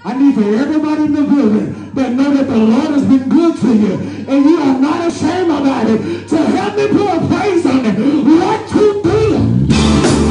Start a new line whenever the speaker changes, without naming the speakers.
I need for everybody in the building that know that the Lord has been good to you and you are not ashamed about it to help me put a praise on it. 1, 2, 3.